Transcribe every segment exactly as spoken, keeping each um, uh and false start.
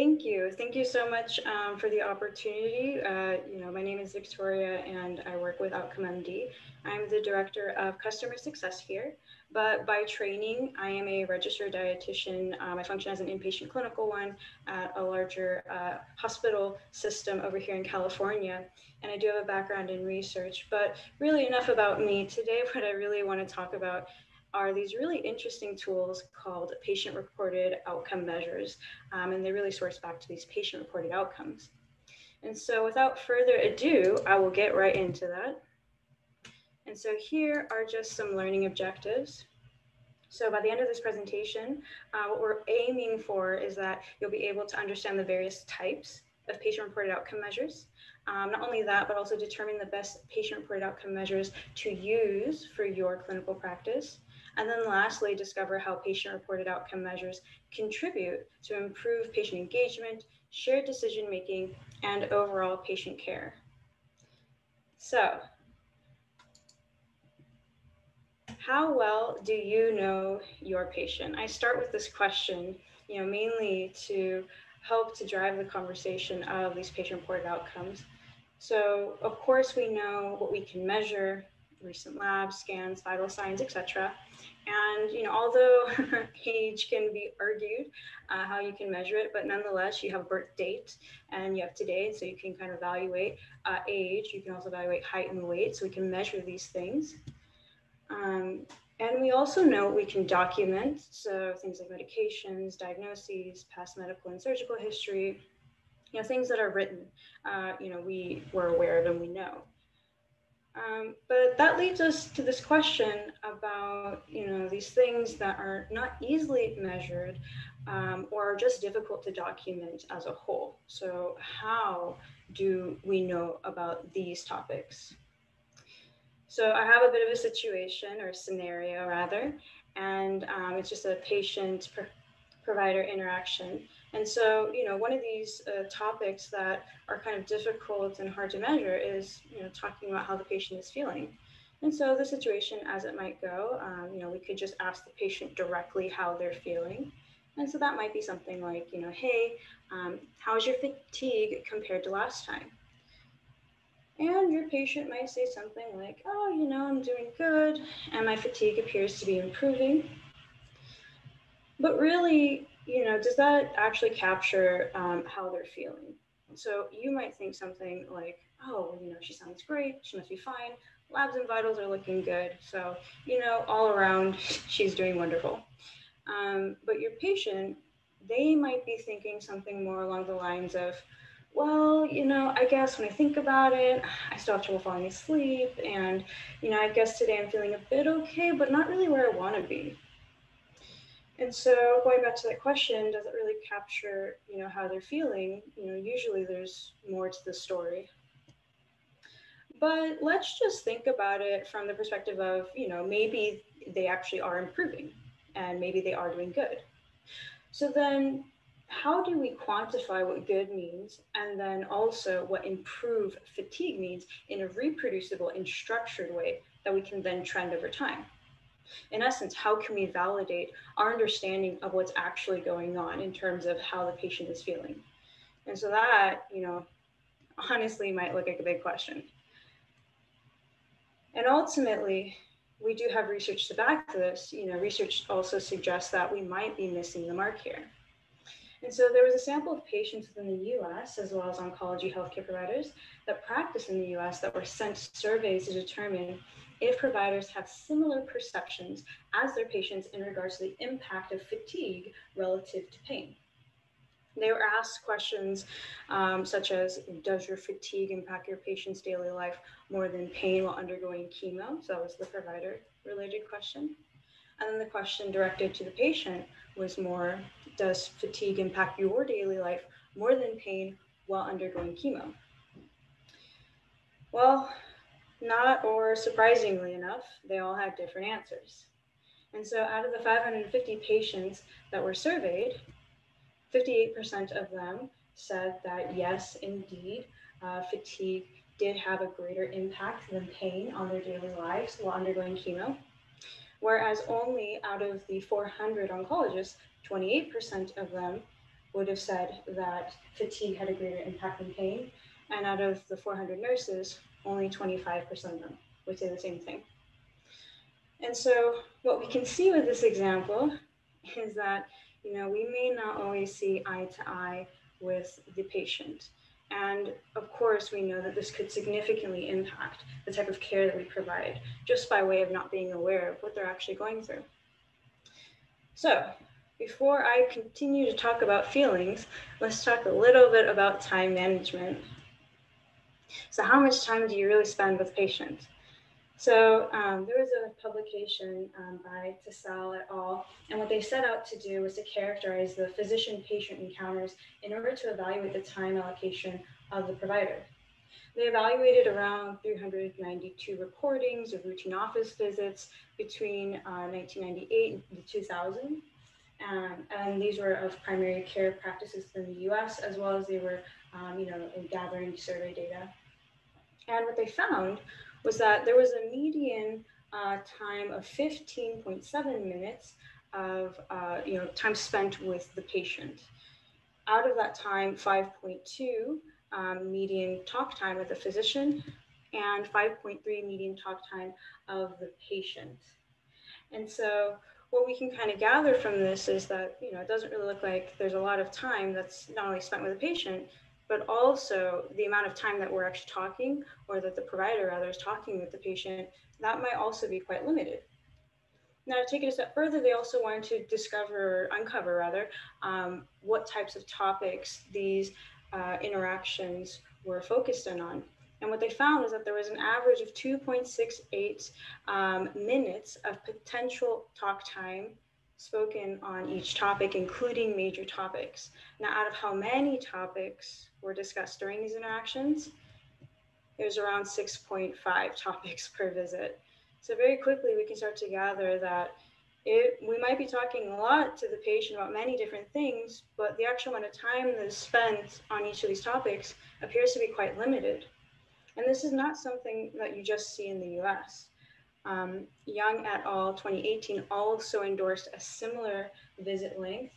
Thank you. Thank you so much um, for the opportunity. Uh, you know, my name is Victoria and I work with OutcomeMD. I'm the Director of Customer Success here, but by training, I am a registered dietitian. Um, I function as an inpatient clinical one at a larger uh, hospital system over here in California. And I do have a background in research, but really enough about me. Today, what I really want to talk about are these really interesting tools called patient-reported outcome measures. Um, and they really source back to these patient-reported outcomes. And so without further ado, I will get right into that. And so here are just some learning objectives. So by the end of this presentation, uh, what we're aiming for is that you'll be able to understand the various types of patient-reported outcome measures. Um, not only that, but also determine the best patient-reported outcome measures to use for your clinical practice. And then lastly, discover how patient-reported outcome measures contribute to improve patient engagement, shared decision-making, and overall patient care. So, how well do you know your patient? I start with this question, you know, mainly to help to drive the conversation of these patient-reported outcomes. So, of course, we know what we can measure, recent labs, scans, vital signs, et cetera. And, you know, although age can be argued uh, how you can measure it, but nonetheless, you have birth date and you have today, so you can kind of evaluate uh, age. You can also evaluate height and weight, so we can measure these things. Um, and we also know we can document, so things like medications, diagnoses, past medical and surgical history, you know, things that are written, uh, you know, we were aware of and we know. Um, but that leads us to this question about, you know, these things that are not easily measured um, or are just difficult to document as a whole. So how do we know about these topics? So I have a bit of a situation or a scenario rather, and um, it's just a patient pro provider interaction. And so, you know, one of these uh, topics that are kind of difficult and hard to measure is, you know, talking about how the patient is feeling. And so the situation as it might go, um, you know, we could just ask the patient directly how they're feeling. And so that might be something like, you know, hey, um, how's your fatigue compared to last time? And your patient might say something like, oh, you know, I'm doing good, and my fatigue appears to be improving. But really, you know, does that actually capture um, how they're feeling? So you might think something like, oh, you know, she sounds great, she must be fine, labs and vitals are looking good, so, you know, all around, she's doing wonderful. Um, but your patient, they might be thinking something more along the lines of, well, you know, I guess when I think about it, I still have trouble falling asleep. And, you know, I guess today I'm feeling a bit okay, but not really where I want to be. And so going back to that question, does it really capture, you know, how they're feeling? You know, usually there's more to the story. But let's just think about it from the perspective of, you know, maybe they actually are improving and maybe they are doing good. So then how do we quantify what good means and then also what improved fatigue means in a reproducible and structured way that we can then trend over time? In essence, how can we validate our understanding of what's actually going on in terms of how the patient is feeling? And so that, you know, honestly might look like a big question. And ultimately, we do have research to back this. You know, research also suggests that we might be missing the mark here. And so there was a sample of patients within the U S as well as oncology healthcare providers that practice in the U S that were sent surveys to determine if providers have similar perceptions as their patients in regards to the impact of fatigue relative to pain. They were asked questions um, such as, does your fatigue impact your patient's daily life more than pain while undergoing chemo? So that was the provider related question. And then the question directed to the patient was more, does fatigue impact your daily life more than pain while undergoing chemo? Well, not or surprisingly enough, they all had different answers. And so out of the five hundred fifty patients that were surveyed, fifty-eight percent of them said that yes, indeed, uh, fatigue did have a greater impact than pain on their daily lives while undergoing chemo. Whereas only out of the four hundred oncologists, twenty-eight percent of them would have said that fatigue had a greater impact than pain. And out of the four hundred nurses, only twenty-five percent of them would say the same thing. And so what we can see with this example is that, you know, we may not always see eye to eye with the patient. And of course, we know that this could significantly impact the type of care that we provide just by way of not being aware of what they're actually going through. So before I continue to talk about feelings, let's talk a little bit about time management. So how much time do you really spend with patients? So um, there was a publication um, by Tassal et al. And what they set out to do was to characterize the physician-patient encounters in order to evaluate the time allocation of the provider. They evaluated around three hundred ninety-two recordings of routine office visits between uh, nineteen ninety-eight and two thousand. Um, and these were of primary care practices in the U S, as well as they were, um, you know, gathering survey data. And what they found was that there was a median uh, time of fifteen point seven minutes of uh, you know, time spent with the patient. Out of that time, five point two um, median talk time with the physician and five point three median talk time of the patient. And so what we can kind of gather from this is that, you know, it doesn't really look like there's a lot of time that's not only spent with the patient, but also the amount of time that we're actually talking, or that the provider rather is talking with the patient, that might also be quite limited. Now, to take it a step further, they also wanted to discover, or uncover rather, um, what types of topics these uh, interactions were focused in on. And what they found was that there was an average of two point six eight um, minutes of potential talk time spoken on each topic, including major topics. Now, out of how many topics were discussed during these interactions, there's around six point five topics per visit. So very quickly, we can start to gather that it, we might be talking a lot to the patient about many different things, but the actual amount of time that is spent on each of these topics appears to be quite limited. And this is not something that you just see in the U S. Um, Young et al. twenty eighteen also endorsed a similar visit length.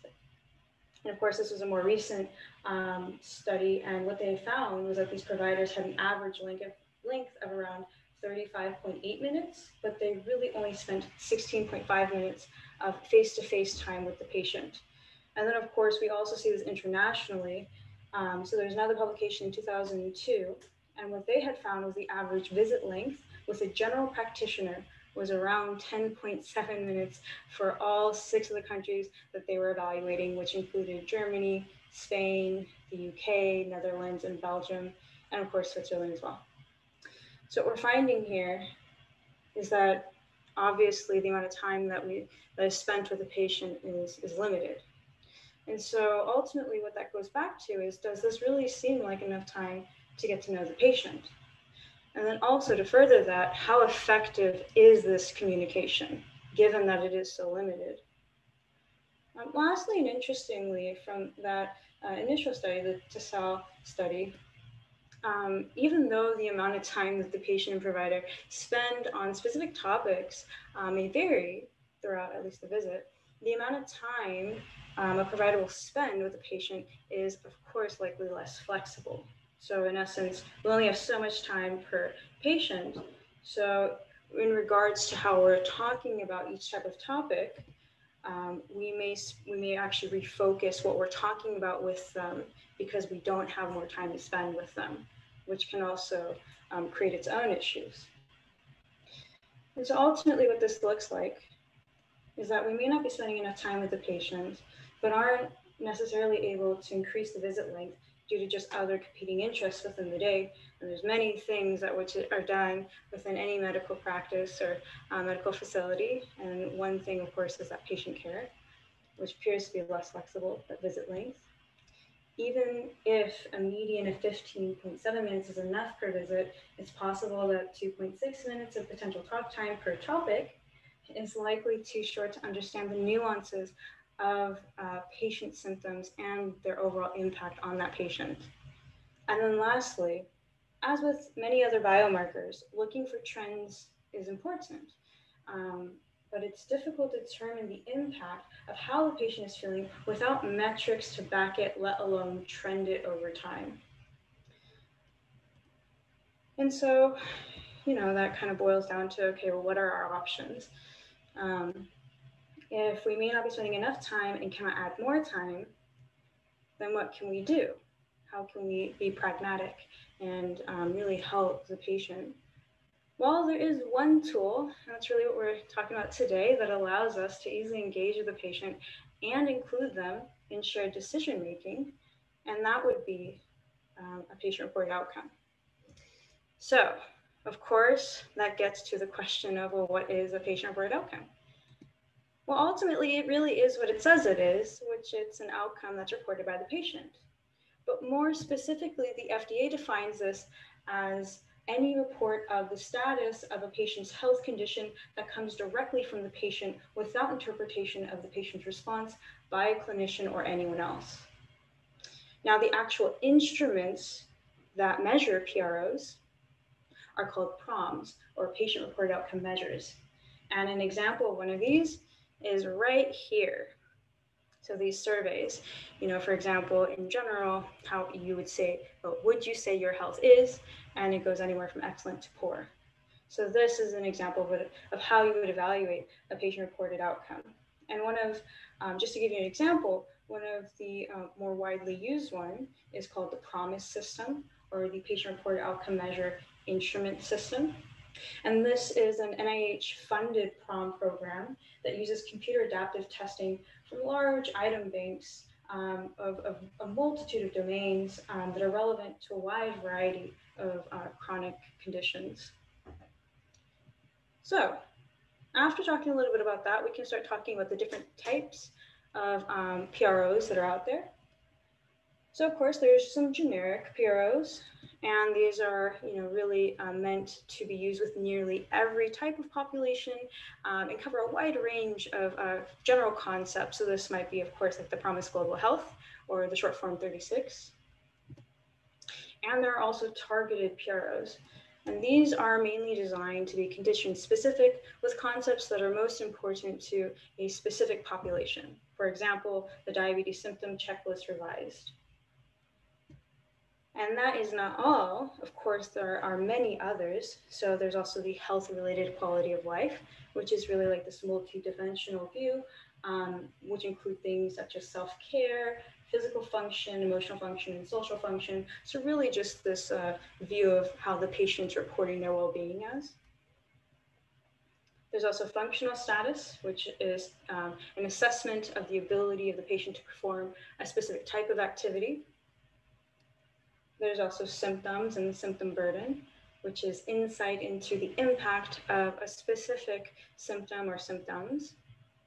And of course, this was a more recent um, study, and what they found was that these providers had an average length of, length of around thirty-five point eight minutes, but they really only spent sixteen point five minutes of face-to-face time with the patient. And then, of course, we also see this internationally. Um, so there's another publication in two thousand two, and what they had found was the average visit length with a general practitioner was around ten point seven minutes for all six of the countries that they were evaluating, which included Germany, Spain, the U K, Netherlands, and Belgium, and of course, Switzerland as well. So what we're finding here is that obviously the amount of time that we that is spent with the patient is, is limited. And so ultimately what that goes back to is, does this really seem like enough time to get to know the patient? And then also to further that, how effective is this communication, given that it is so limited? Um, lastly, and interestingly, from that uh, initial study, the Tassal study, um, even though the amount of time that the patient and provider spend on specific topics um, may vary throughout at least the visit, the amount of time um, a provider will spend with a patient is, of course, likely less flexible. So in essence, we only have so much time per patient. So in regards to how we're talking about each type of topic, um, we may we may actually refocus what we're talking about with them because we don't have more time to spend with them, which can also um, create its own issues. And so ultimately what this looks like is that we may not be spending enough time with the patient, but aren't necessarily able to increase the visit length due to just other competing interests within the day. And there's many things that which are done within any medical practice or uh, medical facility. And one thing, of course, is that patient care, which appears to be less flexible at visit length. Even if a median of fifteen point seven minutes is enough per visit, it's possible that two point six minutes of potential talk time per topic is likely too short to understand the nuances of uh, patient symptoms and their overall impact on that patient. And then lastly, as with many other biomarkers, looking for trends is important. Um, but it's difficult to determine the impact of how the patient is feeling without metrics to back it, let alone trend it over time. And so, you know, that kind of boils down to, okay, well, what are our options? Um, if we may not be spending enough time and cannot add more time, then what can we do? How can we be pragmatic and um, really help the patient? Well, there is one tool, and that's really what we're talking about today, that allows us to easily engage with the patient and include them in shared decision making, and that would be um, a patient-reported outcome. So, of course, that gets to the question of, well, what is a patient-reported outcome? Well, ultimately, it really is what it says it is, which it's an outcome that's reported by the patient. But more specifically, the F D A defines this as any report of the status of a patient's health condition that comes directly from the patient without interpretation of the patient's response by a clinician or anyone else. Now, the actual instruments that measure P R Os are called PROMs, or patient-reported outcome measures. And an example of one of these is right here. So these surveys, you know, for example, in general, how you would say, what would you say your health is? And it goes anywhere from excellent to poor. So this is an example of, what, of how you would evaluate a patient-reported outcome. And one of, um, just to give you an example, one of the uh, more widely used one is called the PROMIS system, or the patient-reported outcome measure instrument system. And this is an N I H-funded PROM program that uses computer adaptive testing from large item banks um, of, of a multitude of domains um, that are relevant to a wide variety of uh, chronic conditions. So after talking a little bit about that, we can start talking about the different types of um, P R Os that are out there. So of course, there's some generic P R Os, and these are, you know, really uh, meant to be used with nearly every type of population um, and cover a wide range of uh, general concepts. So this might be, of course, like the PROMIS Global Health, or the short form thirty-six. And there are also targeted P R Os. And these are mainly designed to be condition specific with concepts that are most important to a specific population. For example, the diabetes symptom checklist revised. And that is not all. Of course, there are many others. So there's also the health-related quality of life, which is really like this multi-dimensional view, um, which include things such as self-care, physical function, emotional function, and social function. So really just this uh, view of how the patient's reporting their well-being as. There's also functional status, which is um, an assessment of the ability of the patient to perform a specific type of activity. There's also symptoms and symptom burden, which is insight into the impact of a specific symptom or symptoms.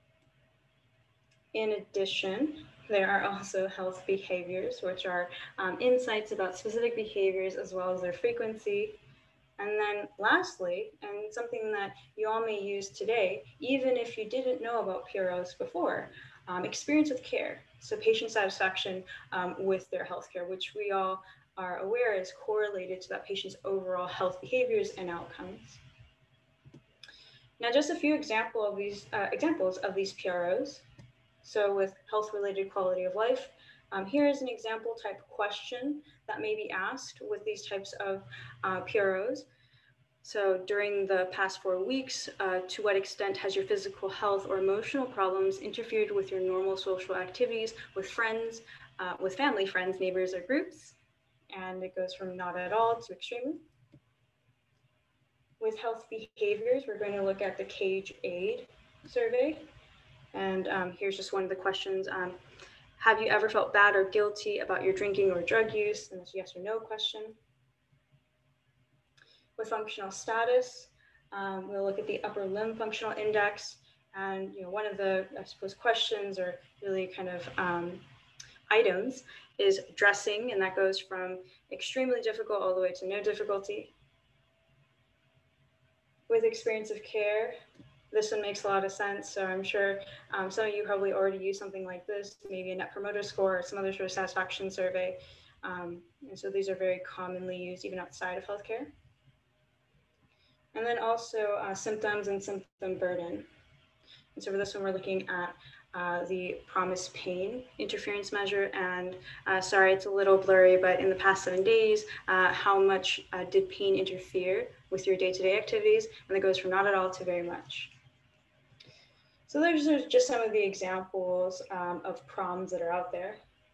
In addition, there are also health behaviors, which are um, insights about specific behaviors as well as their frequency. And then lastly, and something that you all may use today, even if you didn't know about P R Os before, um, experience with care. So patient satisfaction um, with their healthcare, which we all are aware is correlated to that patient's overall health behaviors and outcomes. Now, just a few example of these, uh, examples of these P R Os. So with health-related quality of life, um, here is an example type question that may be asked with these types of uh, P R Os. So during the past four weeks, uh, to what extent has your physical health or emotional problems interfered with your normal social activities with friends, uh, with family, friends, neighbors, or groups? And it goes from not at all to extremely. With health behaviors, we're going to look at the CAGE aid survey. And um, here's just one of the questions. Um, have you ever felt bad or guilty about your drinking or drug use? And it's a yes or no question. With functional status, um, we'll look at the upper limb functional index. And you know, one of the, I suppose, questions or really kind of um, items is dressing, and that goes from extremely difficult all the way to no difficulty. With experience of care, this one makes a lot of sense. So I'm sure um, some of you probably already use something like this, maybe a Net Promoter Score or some other sort of satisfaction survey. Um, and so these are very commonly used even outside of healthcare. And then also uh, symptoms and symptom burden. And so for this one, we're looking at uh, the PROMs pain interference measure. And uh, sorry, it's a little blurry, but in the past seven days, uh, how much uh, did pain interfere with your day-to-day activities? And that goes from not at all to very much. So there's, there's just some of the examples um, of PROMs that are out there.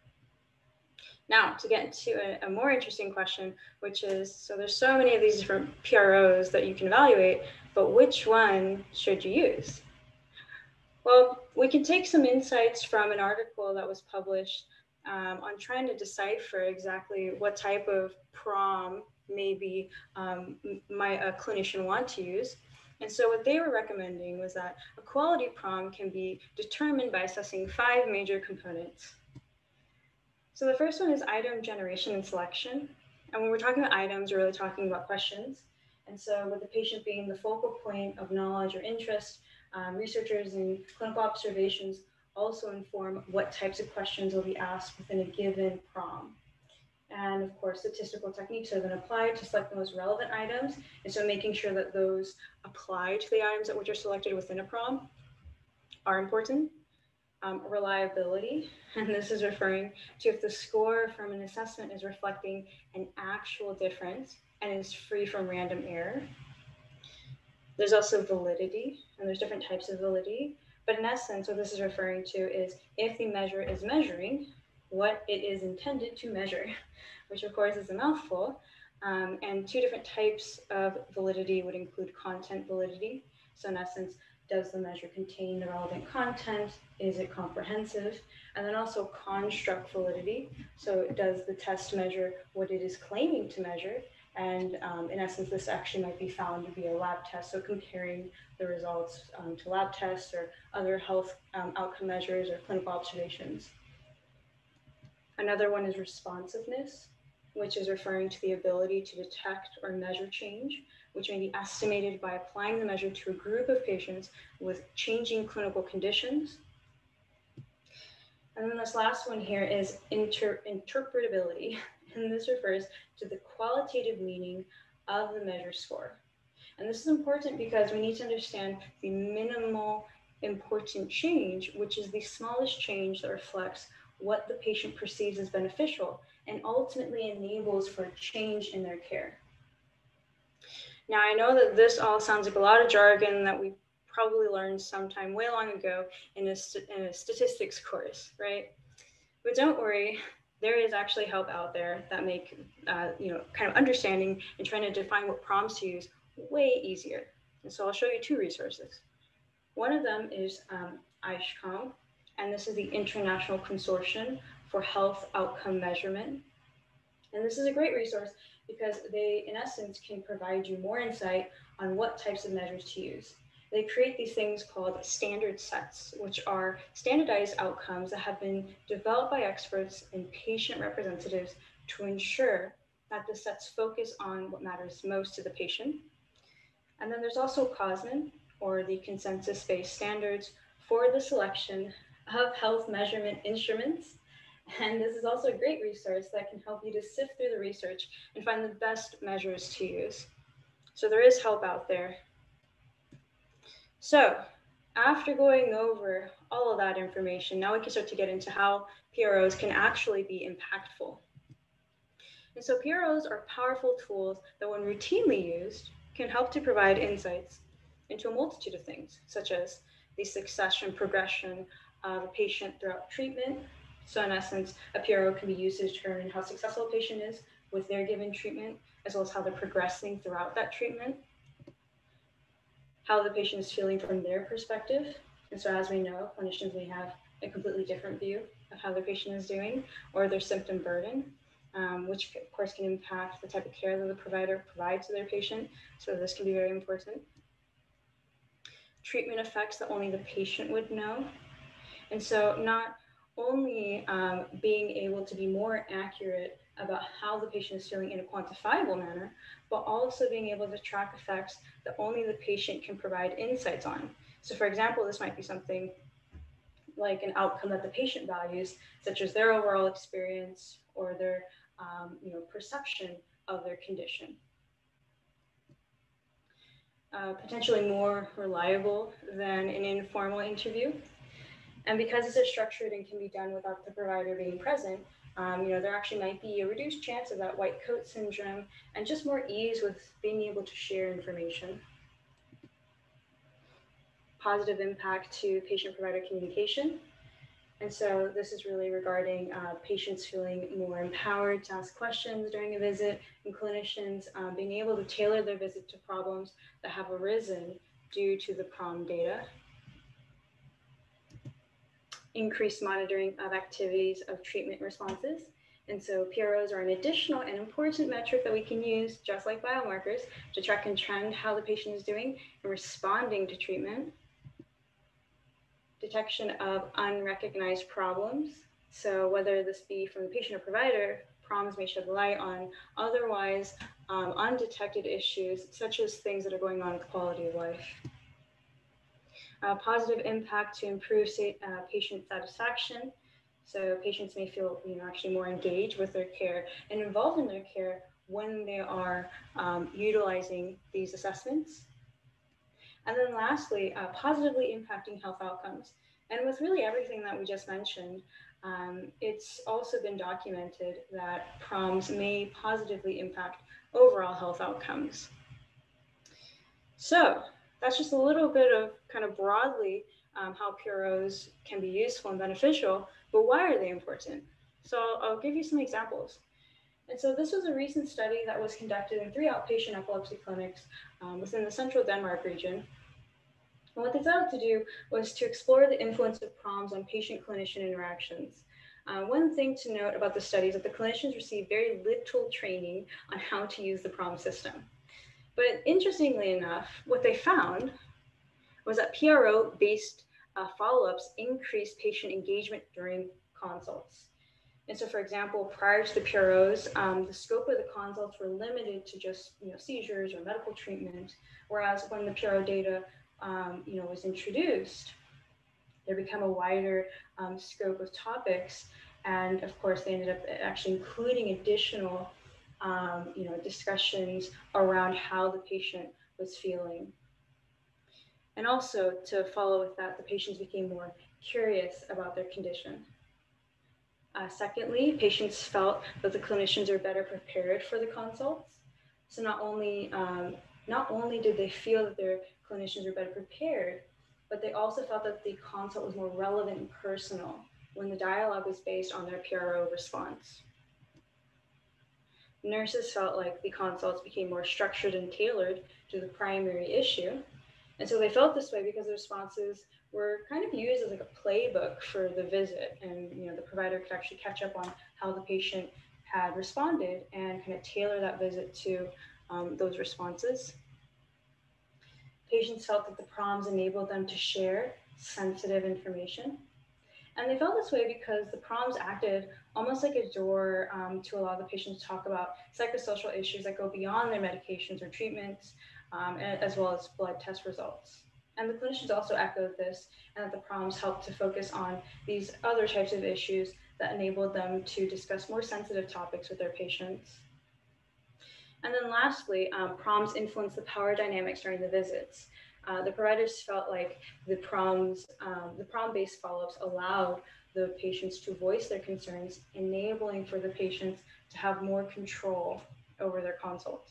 Now, to get into a, a more interesting question, which is, so there's so many of these different P R Os that you can evaluate, but which one should you use? Well, we can take some insights from an article that was published um, on trying to decipher exactly what type of PROM maybe um, might a clinician want to use. And so what they were recommending was that a quality PROM can be determined by assessing five major components. So the first one is item generation and selection. And when we're talking about items, we're really talking about questions. And so with the patient being the focal point of knowledge or interest, um, researchers and clinical observations also inform what types of questions will be asked within a given PROM. And of course, statistical techniques are then applied to select the most relevant items. And so making sure that those apply to the items that which are selected within a PROM are important. Um, reliability, and this is referring to if the score from an assessment is reflecting an actual difference and is free from random error. There's also validity, and there's different types of validity, but in essence, what this is referring to is if the measure is measuring what it is intended to measure, which of course is a mouthful, um, and two different types of validity would include content validity. So in essence, does the measure contain the relevant content? Is it comprehensive? And then also construct validity. So does the test measure what it is claiming to measure? And um, in essence, this actually might be found to be a lab test. So comparing the results um, to lab tests or other health um, outcome measures or clinical observations. Another one is responsiveness, which is referring to the ability to detect or measure change, which may be estimated by applying the measure to a group of patients with changing clinical conditions. And then this last one here is inter interpretability, and this refers to the qualitative meaning of the measure score. And this is important because we need to understand the minimal important change, which is the smallest change that reflects what the patient perceives as beneficial and ultimately enables for change in their care. Now, I know that this all sounds like a lot of jargon that we probably learned sometime way long ago in a, in a statistics course, right? But don't worry, there is actually help out there that make, uh, you know, kind of understanding and trying to define what PROMs to use way easier. And so I'll show you two resources. One of them is um, OutcomeMD, and this is the International Consortium for Health Outcome Measurement. And this is a great resource because they, in essence, can provide you more insight on what types of measures to use. They create these things called standard sets, which are standardized outcomes that have been developed by experts and patient representatives to ensure that the sets focus on what matters most to the patient. And then there's also COSMIN, or the consensus-based standards for the selection of health measurement instruments. And this is also a great resource that can help you to sift through the research and find the best measures to use. So there is help out there. So after going over all of that information, now we can start to get into how P R Os can actually be impactful. And so P R Os are powerful tools that when routinely used can help to provide insights into a multitude of things, such as the succession progression of a patient throughout treatment. So in essence, a P R O can be used to determine how successful a patient is with their given treatment, as well as how they're progressing throughout that treatment, how the patient is feeling from their perspective. And so as we know, clinicians may have a completely different view of how their patient is doing or their symptom burden, um, which of course can impact the type of care that the provider provides to their patient. So this can be very important. Treatment effects that only the patient would know. And so not only um, being able to be more accurate about how the patient is feeling in a quantifiable manner, but also being able to track effects that only the patient can provide insights on. So for example, this might be something like an outcome that the patient values, such as their overall experience or their um, you know, perception of their condition. uh, potentially more reliable than an informal interview. And because this is structured and can be done without the provider being present, um, you know, there actually might be a reduced chance of that white coat syndrome and just more ease with being able to share information. Positive impact to patient-provider communication. And so this is really regarding uh, patients feeling more empowered to ask questions during a visit, and clinicians um, being able to tailor their visit to problems that have arisen due to the PROM data. Increased monitoring of activities of treatment responses. And so P R Os are an additional and important metric that we can use, just like biomarkers, to track and trend how the patient is doing and responding to treatment. Detection of unrecognized problems. So whether this be from the patient or provider, PROMs may shed light on otherwise um, undetected issues, such as things that are going on with quality of life. Uh, positive impact to improve uh, patient satisfaction. So patients may feel, you know, actually more engaged with their care and involved in their care when they are um, utilizing these assessments. And then lastly, uh, positively impacting health outcomes. And with really everything that we just mentioned, um, it's also been documented that PROMs may positively impact overall health outcomes. So that's just a little bit of kind of broadly um, how P R Os can be useful and beneficial, but why are they important? So I'll, I'll give you some examples. And so this was a recent study that was conducted in three outpatient epilepsy clinics um, within the central Denmark region. And what they set out to do was to explore the influence of PROMs on patient-clinician interactions. Uh, one thing to note about the study is that the clinicians received very little training on how to use the PROM system. But interestingly enough, what they found was that P R O-based uh, follow-ups increased patient engagement during consults. And so, for example, prior to the P R Os, um, the scope of the consults were limited to just, you know, seizures or medical treatment, whereas when the P R O data Um, you know, was introduced, there became a wider um, scope of topics, and of course, they ended up actually including additional, um, you know, discussions around how the patient was feeling. And also, to follow with that, the patients became more curious about their condition. Uh, secondly, patients felt that the clinicians are better prepared for the consults. So not only um, not only did they feel that their clinicians were better prepared, but they also felt that the consult was more relevant and personal when the dialogue was based on their P R O response. Nurses felt like the consults became more structured and tailored to the primary issue. And so they felt this way because the responses were kind of used as like a playbook for the visit. And, you know, the provider could actually catch up on how the patient had responded and kind of tailor that visit to um, those responses. Patients felt that the PROMs enabled them to share sensitive information. And they felt this way because the PROMs acted almost like a door um, to allow the patient to talk about psychosocial issues that go beyond their medications or treatments, um, as well as blood test results. And the clinicians also echoed this, and that the PROMs helped to focus on these other types of issues that enabled them to discuss more sensitive topics with their patients. And then lastly, um, PROMs influence the power dynamics during the visits. Uh, the providers felt like the PROMs, um, the PROM-based follow-ups allowed the patients to voice their concerns, enabling for the patients to have more control over their consults.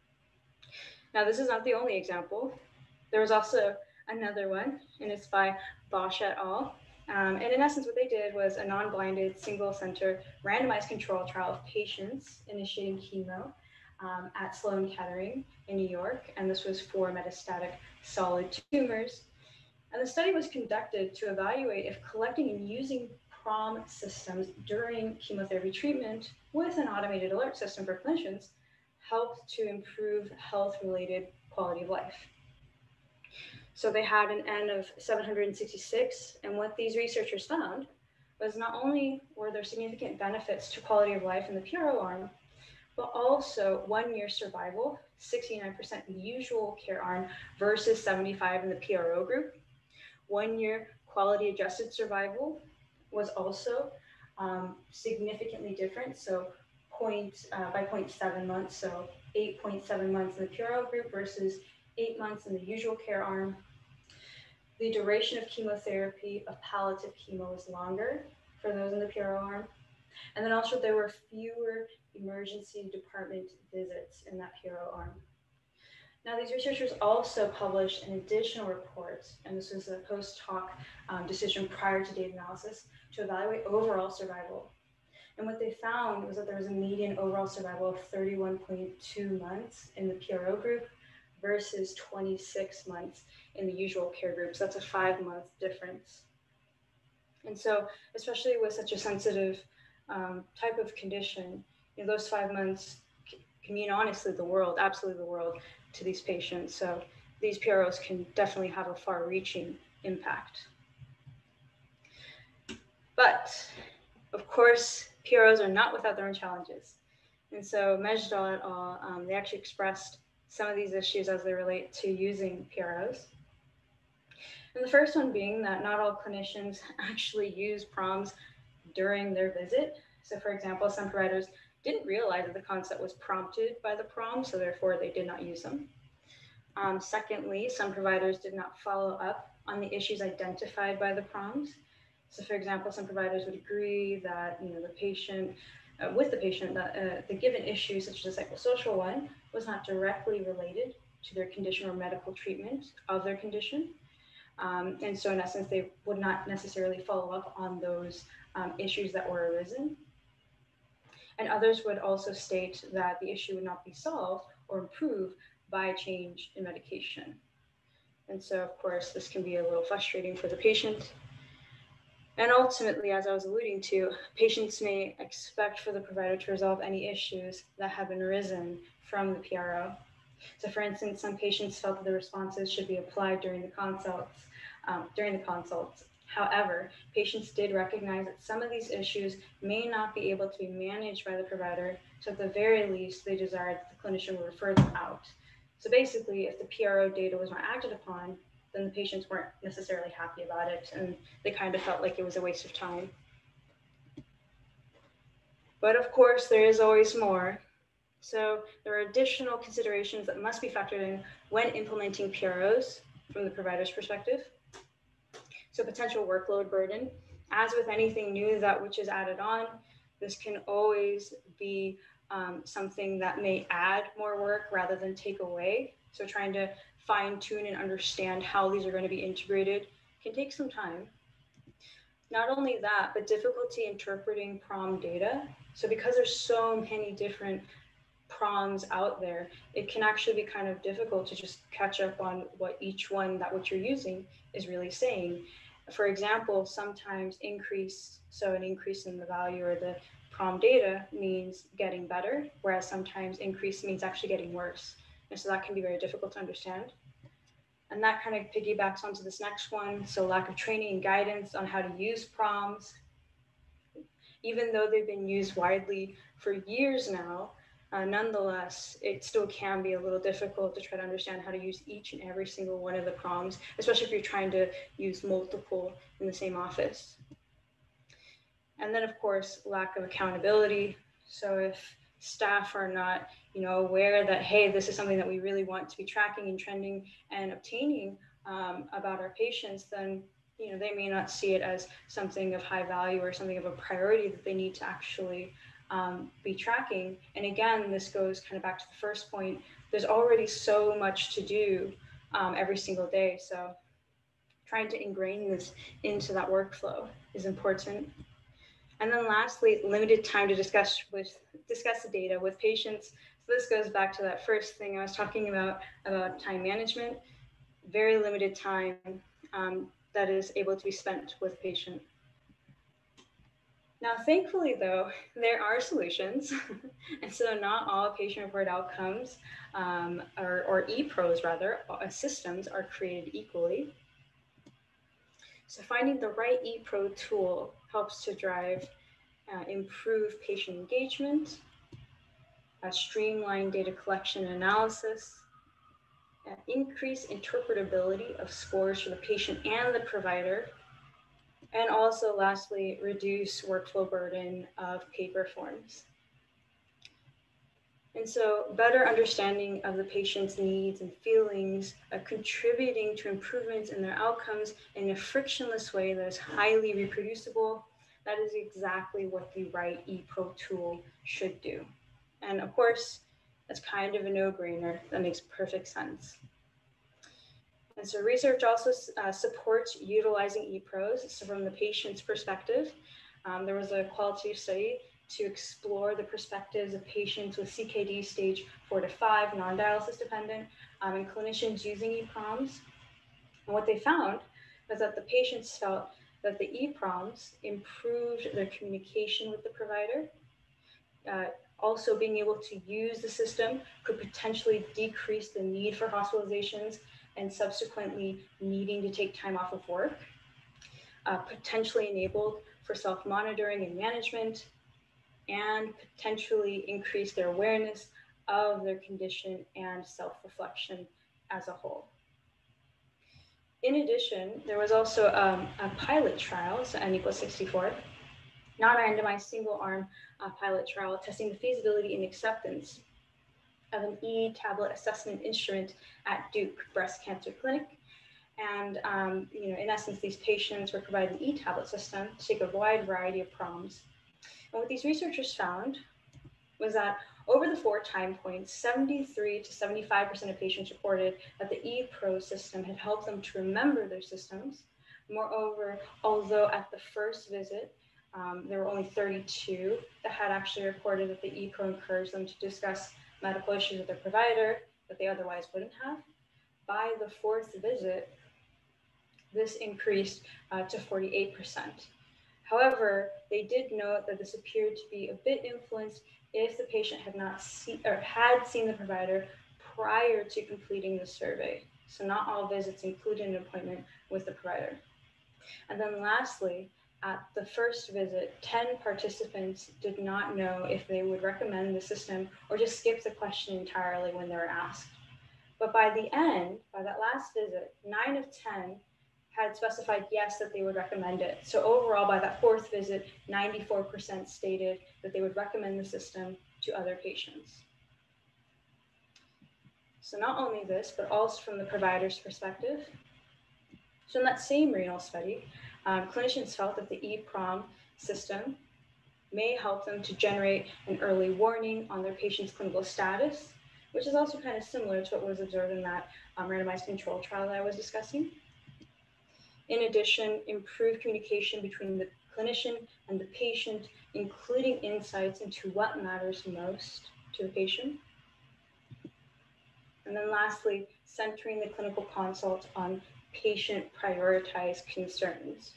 Now, this is not the only example. There was also another one, and it's by Bosch et al. Um, and in essence, what they did was a non-blinded, single-center, randomized control trial of patients initiating chemo Um, at Sloan Kettering in New York, and this was for metastatic solid tumors. And the study was conducted to evaluate if collecting and using PROM systems during chemotherapy treatment with an automated alert system for clinicians helped to improve health-related quality of life. So they had an N of seven hundred sixty-six, and what these researchers found was not only were there significant benefits to quality of life in the P R O arm, but also one-year survival, sixty-nine percent in the usual care arm versus seventy-five in the P R O group. One-year quality-adjusted survival was also um, significantly different, so point, uh, by zero point seven months, so eight point seven months in the P R O group versus eight months in the usual care arm. The duration of chemotherapy of palliative chemo was longer for those in the P R O arm. And then also there were fewer emergency department visits in that P R O arm. Now, these researchers also published an additional report, and this was a post hoc um, decision prior to data analysis, to evaluate overall survival. And what they found was that there was a median overall survival of thirty-one point two months in the P R O group versus twenty-six months in the usual care group. So that's a five month difference. And so, especially with such a sensitive um, type of condition, you know, those five months can mean honestly the world, absolutely the world to these patients. So these P R Os can definitely have a far-reaching impact. But of course, P R Os are not without their own challenges. And so Mejdal et al., um, they actually expressed some of these issues as they relate to using P R Os. And the first one being that not all clinicians actually use P R O Ms during their visit. So for example, some providers didn't realize that the concept was prompted by the P R O M, so therefore they did not use them. Um, secondly, some providers did not follow up on the issues identified by the P R O Ms. So for example, some providers would agree that, you know, the patient, uh, with the patient, that uh, the given issue, such as a psychosocial one, was not directly related to their condition or medical treatment of their condition. Um, and so in essence, they would not necessarily follow up on those um, issues that were arisen. And others would also state that the issue would not be solved or improved by a change in medication. And so, of course, this can be a little frustrating for the patient. And ultimately, as I was alluding to, patients may expect for the provider to resolve any issues that have been arisen from the P R O. So for instance, some patients felt that the responses should be applied during the consults, um, during the consults. However, patients did recognize that some of these issues may not be able to be managed by the provider, so at the very least, they desired that the clinician would refer them out. So basically, if the P R O data was not acted upon, then the patients weren't necessarily happy about it, and they kind of felt like it was a waste of time. But of course, there is always more. So there are additional considerations that must be factored in when implementing P R Os from the provider's perspective. So potential workload burden. As with anything new that which is added on, this can always be um, something that may add more work rather than take away. So trying to fine tune and understand how these are going to be integrated can take some time. Not only that, but difficulty interpreting P R O M data. So because there's so many different P R O Ms out there, it can actually be kind of difficult to just catch up on what each one that what you're using is really saying. For example, sometimes increase, so an increase in the value or the P R O M data means getting better, whereas sometimes increase means actually getting worse. And so that can be very difficult to understand. And that kind of piggybacks onto this next one. So lack of training and guidance on how to use P R O Ms. Even though they've been used widely for years now, uh, nonetheless, it still can be a little difficult to try to understand how to use each and every single one of the P R O Ms, especially if you're trying to use multiple in the same office. And then, of course, lack of accountability. So if staff are not, you know, aware that, hey, this is something that we really want to be tracking and trending and obtaining um, about our patients, then, you know, they may not see it as something of high value or something of a priority that they need to actually um, be tracking. And again, this goes kind of back to the first point. There's already so much to do um, every single day. So trying to ingrain this into that workflow is important. And then lastly, limited time to discuss with discuss the data with patients. So this goes back to that first thing I was talking about, about time management. Very limited time um, that is able to be spent with a patient. Now, thankfully, though, there are solutions. And so not all patient-reported outcomes, um, or, or E P R Os rather, uh, systems are created equally. So finding the right E P R O tool helps to drive uh, improve patient engagement, uh, streamline data collection and analysis, uh, increase interpretability of scores for the patient and the provider, and also lastly, reduce workflow burden of paper forms. And so better understanding of the patient's needs and feelings, uh, contributing to improvements in their outcomes in a frictionless way that is highly reproducible, that is exactly what the right ePro tool should do. And of course, that's kind of a no-brainer. That makes perfect sense. And so research also uh, supports utilizing ePros. So from the patient's perspective, um, there was a qualitative study to explore the perspectives of patients with C K D stage four to five, non-dialysis dependent, um, and clinicians using E PROMs. And what they found was that the patients felt that the E PROMs improved their communication with the provider. Uh, also, being able to use the system could potentially decrease the need for hospitalizations and subsequently needing to take time off of work, uh, potentially enabled for self-monitoring and management, and potentially increase their awareness of their condition and self-reflection as a whole. In addition, there was also um, a pilot trial, so N equals sixty-four, non-randomized single-arm uh, pilot trial testing the feasibility and acceptance of an e-tablet assessment instrument at Duke Breast Cancer Clinic. And um, you know, in essence, these patients were provided an e-tablet system to take a wide variety of PROMs. And what these researchers found was that over the four time points, seventy-three to seventy-five percent of patients reported that the ePro system had helped them to remember their systems. Moreover, although at the first visit, um, there were only thirty-two that had actually reported that the ePro encouraged them to discuss medical issues with their provider that they otherwise wouldn't have. By the fourth visit, this increased uh, to forty-eight percent. However, they did note that this appeared to be a bit influenced if the patient had not seen or had seen the provider prior to completing the survey. So not all visits included an appointment with the provider. And then lastly, at the first visit, ten participants did not know if they would recommend the system or just skip the question entirely when they were asked. But by the end, by that last visit, nine of ten had specified yes, that they would recommend it. So overall, by that fourth visit, ninety-four percent stated that they would recommend the system to other patients. So not only this, but also from the provider's perspective. So in that same renal study, um, clinicians felt that the E PROM system may help them to generate an early warning on their patient's clinical status, which is also kind of similar to what was observed in that um, randomized control trial that I was discussing. In addition, improved communication between the clinician and the patient, including insights into what matters most to the patient. And then lastly, centering the clinical consult on patient prioritized concerns.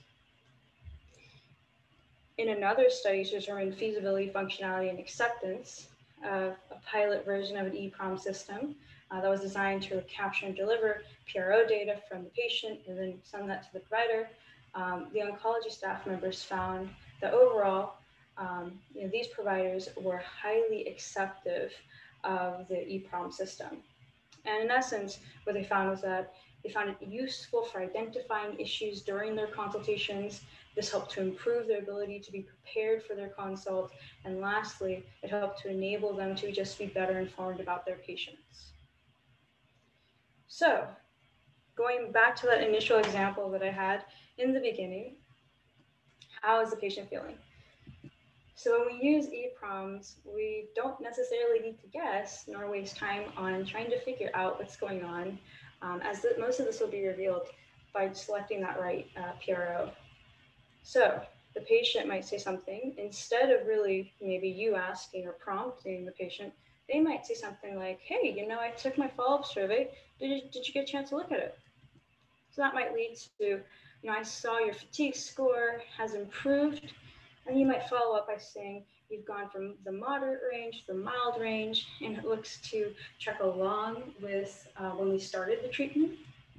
In another study to determine feasibility, functionality, and acceptance of a pilot version of an E PROM system uh, that was designed to capture and deliver P R O data from the patient and then send that to the provider, um, the oncology staff members found that overall, um, you know, these providers were highly acceptive of the E PROM system. And in essence, what they found was that they found it useful for identifying issues during their consultations. This helped to improve their ability to be prepared for their consult. And lastly, it helped to enable them to just be better informed about their patients. So going back to that initial example that I had in the beginning, how is the patient feeling? So when we use E PROMs, we don't necessarily need to guess nor waste time on trying to figure out what's going on, um, as the, most of this will be revealed by selecting that right uh, P R O. So the patient might say something, instead of really maybe you asking or prompting the patient, they might say something like, hey, you know, I took my follow-up survey. Did you, did you get a chance to look at it? So that might lead to, you know, I saw your fatigue score has improved. And you might follow up by saying, you've gone from the moderate range to the mild range, and it looks to track along with uh, when we started the treatment.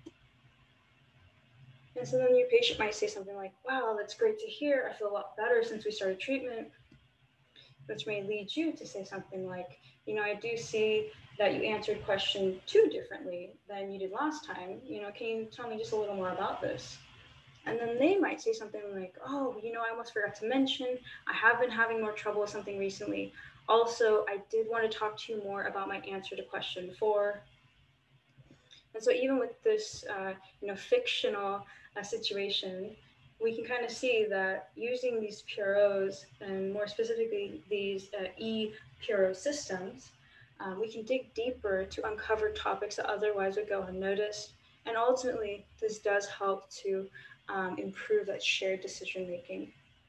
And so then your patient might say something like, wow, that's great to hear. I feel a lot better since we started treatment, which may lead you to say something like, you know, I do see that you answered question two differently than you did last time. You know, can you tell me just a little more about this? And then they might say something like, oh, you know, I almost forgot to mention, I have been having more trouble with something recently. Also, I did want to talk to you more about my answer to question four. And so even with this, uh, you know, fictional uh, situation, we can kind of see that using these P R Os, and more specifically these uh, e-P R O systems, um, we can dig deeper to uncover topics that otherwise would go unnoticed. And ultimately, this does help to um, improve that shared decision making.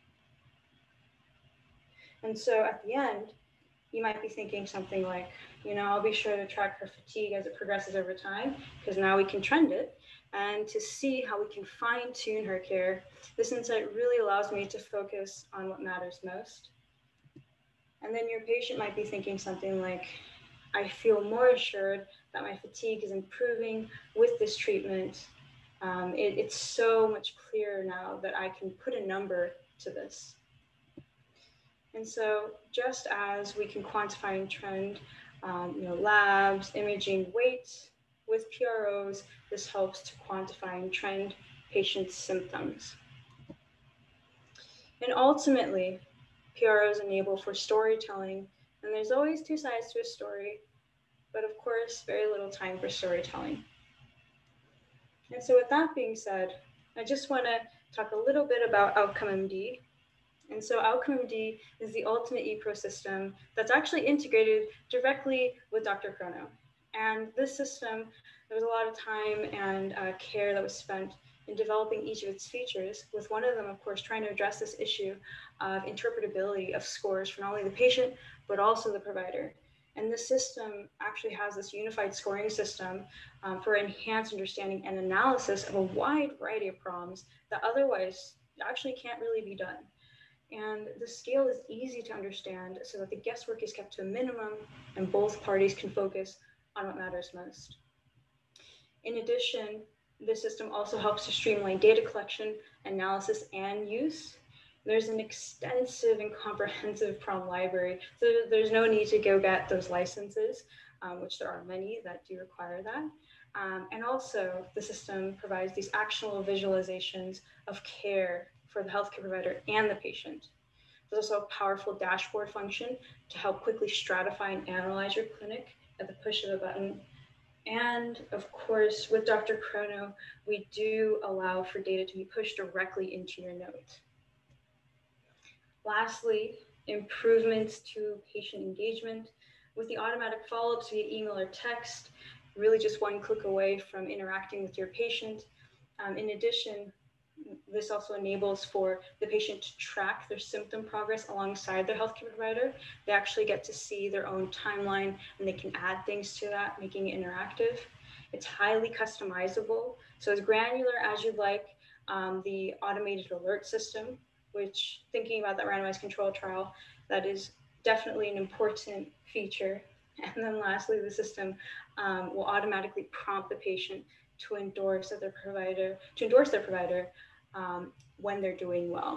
And so at the end, you might be thinking something like, you know, I'll be sure to track her fatigue as it progresses over time, because now we can trend it, and to see how we can fine tune her care. This insight really allows me to focus on what matters most. And then your patient might be thinking something like, I feel more assured that my fatigue is improving with this treatment. Um, it, it's so much clearer now that I can put a number to this. And so just as we can quantify and trend, um, you know, labs, imaging, weight, with P R Os, this helps to quantify and trend patients' symptoms. And ultimately, P R Os enable for storytelling, and there's always two sides to a story, but of course, very little time for storytelling. And so with that being said, I just want to talk a little bit about OutcomeMD. And so OutcomeMD is the ultimate e-pro system that's actually integrated directly with DrChrono. And this system, there was a lot of time and uh, care that was spent in developing each of its features, with one of them, of course, trying to address this issue of interpretability of scores for not only the patient, but also the provider. And this system actually has this unified scoring system um, for enhanced understanding and analysis of a wide variety of PROMs that otherwise actually can't really be done. And the scale is easy to understand so that the guesswork is kept to a minimum and both parties can focus on what matters most. In addition, the system also helps to streamline data collection, analysis, and use. There's an extensive and comprehensive PROM library, so there's no need to go get those licenses, um, which there are many that do require that. Um, and also, the system provides these actionable visualizations of care for the healthcare provider and the patient. There's also a powerful dashboard function to help quickly stratify and analyze your clinic at the push of a button. And of course, with DrChrono, we do allow for data to be pushed directly into your note. Lastly, improvements to patient engagement with the automatic follow-ups via email or text, really just one click away from interacting with your patient. Um, in addition, this also enables for the patient to track their symptom progress alongside their healthcare provider. They actually get to see their own timeline and they can add things to that, making it interactive. It's highly customizable, so as granular as you'd like. Um, the automated alert system, which, thinking about that randomized control trial, that is definitely an important feature. And then lastly, the system um, will automatically prompt the patient to endorse their provider, to endorse their provider um, when they're doing well.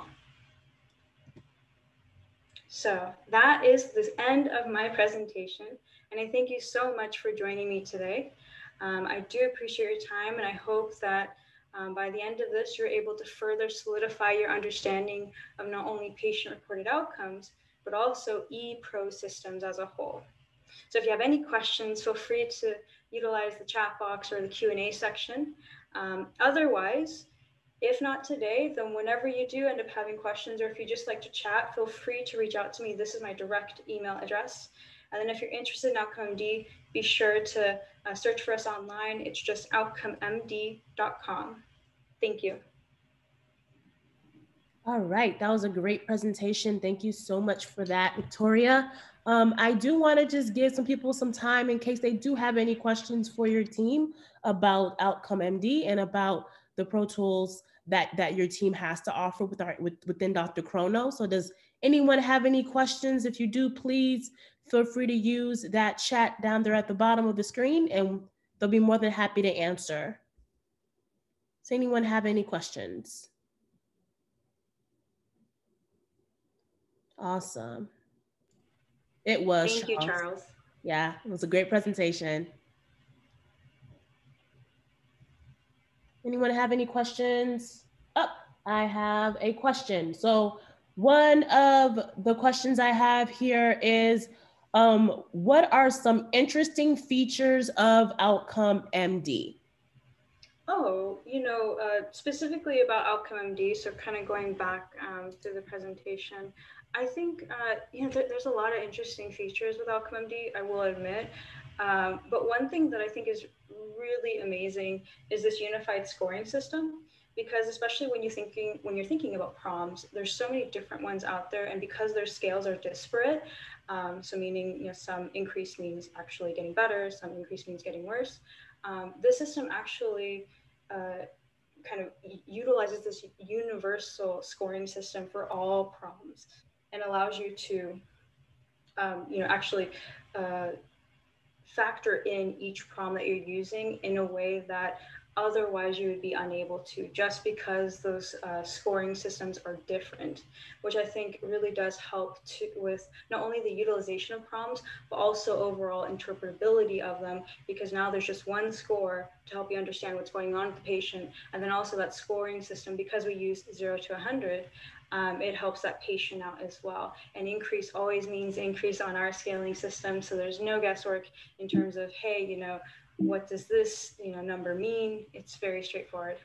So that is the end of my presentation, and I thank you so much for joining me today. Um, I do appreciate your time, and I hope that um, by the end of this, you're able to further solidify your understanding of not only patient-reported outcomes, but also e-pro systems as a whole. So if you have any questions, feel free to utilize the chat box or the Q and A section. Um, otherwise, if not today, then whenever you do end up having questions, or if you just like to chat, feel free to reach out to me. This is my direct email address. And then if you're interested in OutcomeMD, be sure to uh, search for us online. It's just outcome M D dot com. Thank you. All right, that was a great presentation. Thank you so much for that, Victoria. Um, I do want to just give some people some time in case they do have any questions for your team about OutcomeMD and about the Pro Tools that, that your team has to offer with our, with, within DrChrono. So does anyone have any questions? If you do, please feel free to use that chat down there at the bottom of the screen and they'll be more than happy to answer. Does anyone have any questions? Awesome. It was. Thank you, Charles. Yeah, it was a great presentation. Anyone have any questions? Oh, I have a question. So one of the questions I have here is, um, what are some interesting features of OutcomeMD? Oh, you know, uh, specifically about OutcomeMD, so kind of going back um, through the presentation, I think, uh, you know, there, there's a lot of interesting features with OutcomeMD, I will admit. Um, but one thing that I think is really amazing is this unified scoring system, because especially when you thinking when you're thinking about PROMs, there's so many different ones out there, and because their scales are disparate, um, so meaning, you know, some increase means actually getting better, some increase means getting worse. Um, this system actually uh, kind of utilizes this universal scoring system for all PROMs and allows you to, um, you know, actually uh, factor in each PROM that you're using in a way that otherwise you would be unable to, just because those uh, scoring systems are different, which I think really does help to, with not only the utilization of PROMs, but also overall interpretability of them, because now there's just one score to help you understand what's going on with the patient. And then also that scoring system, because we use zero to one hundred, Um, it helps that patient out as well. And increase always means increase on our scaling system. So there's no guesswork in terms of, hey, you know, what does this, you know, number mean? It's very straightforward.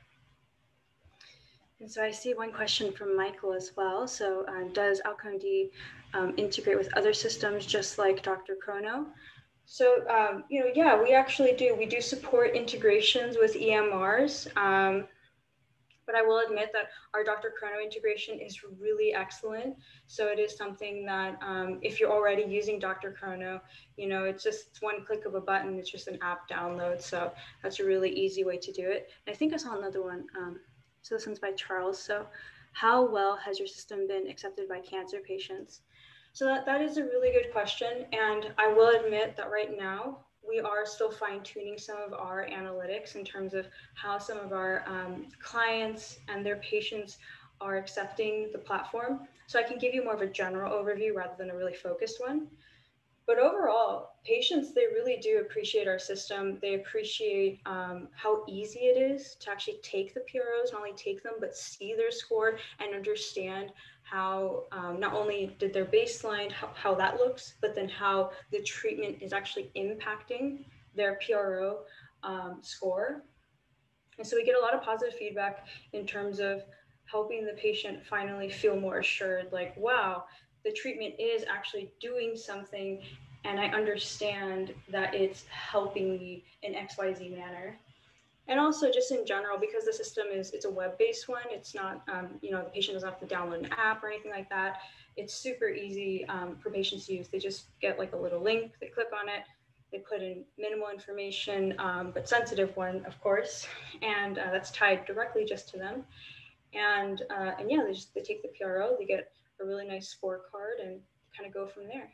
And so I see one question from Michael as well. So uh, does OutcomeMD um, integrate with other systems just like DrChrono? So, um, you know, yeah, we actually do. We do support integrations with E M Rs. Um, But I will admit that our DrChrono integration is really excellent. So it is something that um, if you're already using DrChrono, you know, it's just one click of a button. It's just an app download. So that's a really easy way to do it. And I think I saw another one. Um, so this one's by Charles. So how well has your system been accepted by cancer patients? So that, that is a really good question. And I will admit that right now, we are still fine tuning some of our analytics in terms of how some of our um, clients and their patients are accepting the platform. So I can give you more of a general overview rather than a really focused one. But overall, patients, they really do appreciate our system. They appreciate um, how easy it is to actually take the P R Os, not only take them, but see their score and understand how um, not only did their baseline, how, how that looks, but then how the treatment is actually impacting their P R O um, score. And so we get a lot of positive feedback in terms of helping the patient finally feel more assured, like, wow, the treatment is actually doing something, and I understand that it's helping me in X Y Z manner. And also just in general, because the system is, it's a web-based one, it's not, um, you know, the patient doesn't have to download an app or anything like that. It's super easy um, for patients to use. They just get like a little link, they click on it, they put in minimal information, um, but sensitive one, of course, and uh, that's tied directly just to them. And uh, and yeah, they just they take the P R O, they get a really nice scorecard, and kind of go from there.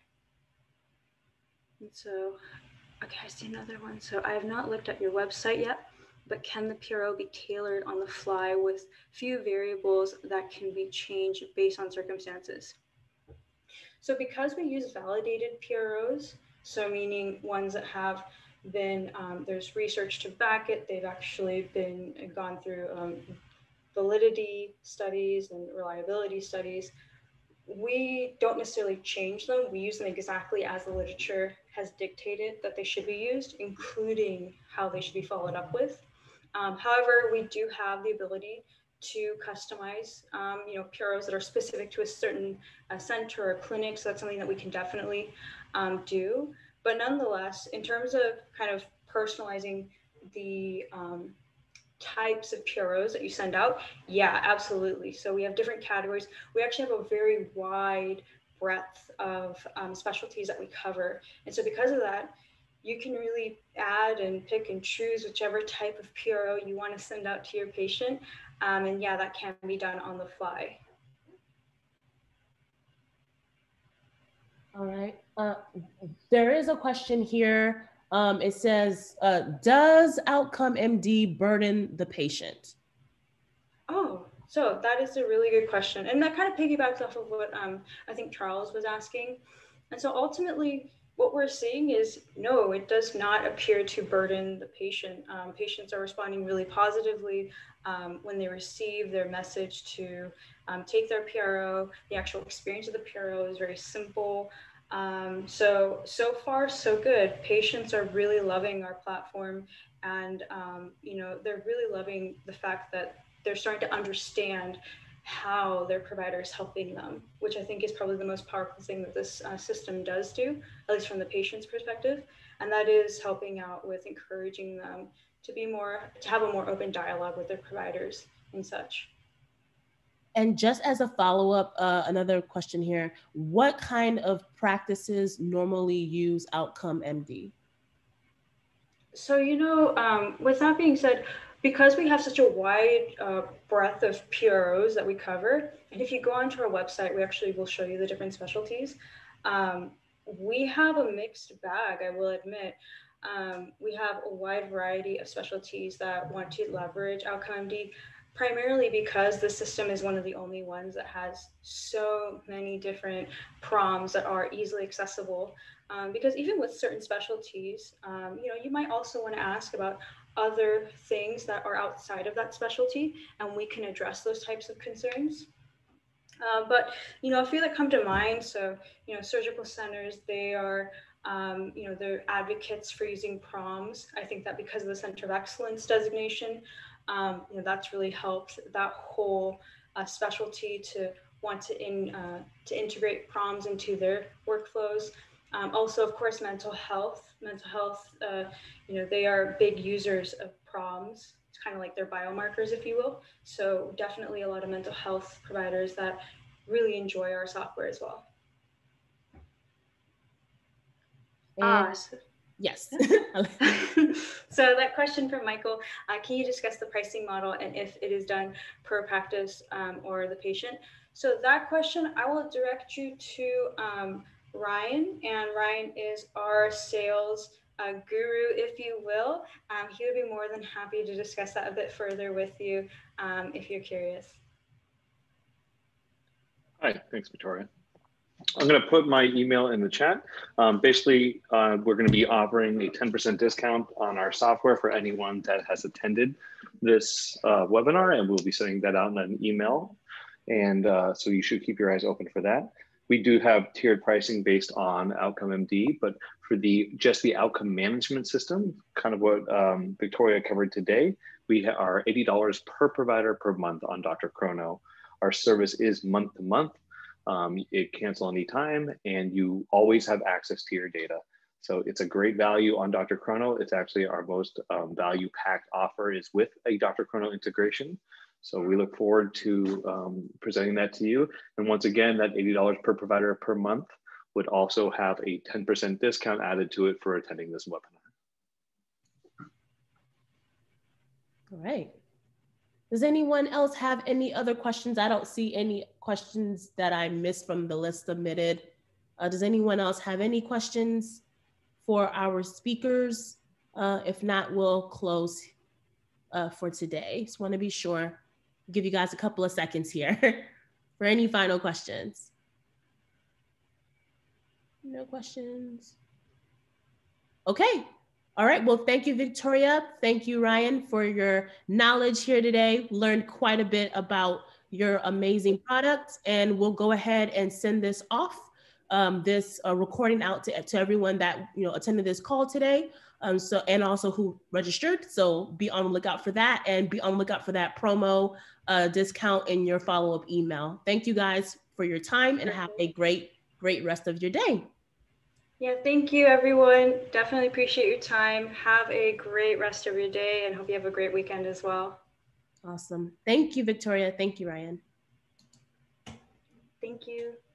And so, okay, I see another one. So I have not looked at your website yet, but can the P R O be tailored on the fly with few variables that can be changed based on circumstances? So because we use validated P R Os, so meaning ones that have been, um, there's research to back it, they've actually been gone through um, validity studies and reliability studies, we don't necessarily change them. We use them exactly as the literature has dictated that they should be used, including how they should be followed up with. Um, however, we do have the ability to customize, um, you know, P R Os that are specific to a certain uh, center or clinic. So that's something that we can definitely um, do. But nonetheless, in terms of kind of personalizing the um, types of P R Os that you send out, yeah, absolutely. So we have different categories. We actually have a very wide breadth of um, specialties that we cover. And so because of that, you can really add and pick and choose whichever type of P R O you want to send out to your patient. Um, and yeah, that can be done on the fly. All right. Uh, there is a question here. Um, it says, uh, does OutcomeMD burden the patient? Oh, so that is a really good question. And that kind of piggybacks off of what um, I think Charles was asking. And so ultimately, what we're seeing is, no, it does not appear to burden the patient. Um, patients are responding really positively um, when they receive their message to um, take their P R O. The actual experience of the P R O is very simple. Um, so, so far, so good. Patients are really loving our platform, and, um, you know, they're really loving the fact that they're starting to understand how their provider is helping them, which I think is probably the most powerful thing that this uh, system does do, at least from the patient's perspective. And that is helping out with encouraging them to be more, to have a more open dialogue with their providers and such. And just as a follow-up, uh, another question here, what kind of practices normally use OutcomeMD? So, you know, um, with that being said, because we have such a wide uh, breadth of P R Os that we cover, and if you go onto our website, we actually will show you the different specialties. Um, we have a mixed bag, I will admit. Um, we have a wide variety of specialties that want to leverage OutcomeMD, primarily because the system is one of the only ones that has so many different proms that are easily accessible. Um, because even with certain specialties, um, you know, you might also want to ask about other things that are outside of that specialty, and we can address those types of concerns. Uh, but, you know, a few that come to mind, so, you know, surgical centers, they are, um, you know, they're advocates for using proms. I think that because of the Center of Excellence designation, um, you know, that's really helped that whole uh, specialty to want to, in, uh, to integrate proms into their workflows. Um, also, of course, mental health. Mental health, uh, you know, they are big users of proms. It's kind of like their biomarkers, if you will. So definitely a lot of mental health providers that really enjoy our software as well. And ah, so, yes. So that question from Michael, uh, can you discuss the pricing model and if it is done per practice um, or the patient? So that question, I will direct you to um, Ryan, and Ryan is our sales uh, guru, if you will. Um, he would be more than happy to discuss that a bit further with you um, if you're curious. Hi, thanks, Victoria. I'm going to put my email in the chat. Um, basically, uh, we're going to be offering a ten percent discount on our software for anyone that has attended this uh, webinar, and we'll be sending that out in an email. And uh, so you should keep your eyes open for that. We do have tiered pricing based on OutcomeMD, but for the just the outcome management system, kind of what um, Victoria covered today, we are eighty dollars per provider per month on DrChrono. Our service is month to month. Um, it cancel anytime, and you always have access to your data. So it's a great value on DrChrono. It's actually our most um, value-packed offer is with a DrChrono integration. So we look forward to um, presenting that to you. And once again, that eighty dollars per provider per month would also have a ten percent discount added to it for attending this webinar. All right. Does anyone else have any other questions? I don't see any questions that I missed from the list submitted. Uh, does anyone else have any questions for our speakers? Uh, if not, we'll close uh, for today. Just want to be sure. Give you guys a couple of seconds here for any final questions. No questions. Okay. All right. Well, thank you, Victoria. Thank you, Ryan, for your knowledge here today. Learned quite a bit about your amazing products, and we'll go ahead and send this off, um, this uh, recording out to, to everyone that you know attended this call today. Um, so, and also who registered. So be on the lookout for that, and be on the lookout for that promo uh, discount in your follow-up email. Thank you guys for your time, and have a great, great rest of your day. Yeah, thank you, everyone. Definitely appreciate your time. Have a great rest of your day, and hope you have a great weekend as well. Awesome. Thank you, Victoria. Thank you, Ryan. Thank you.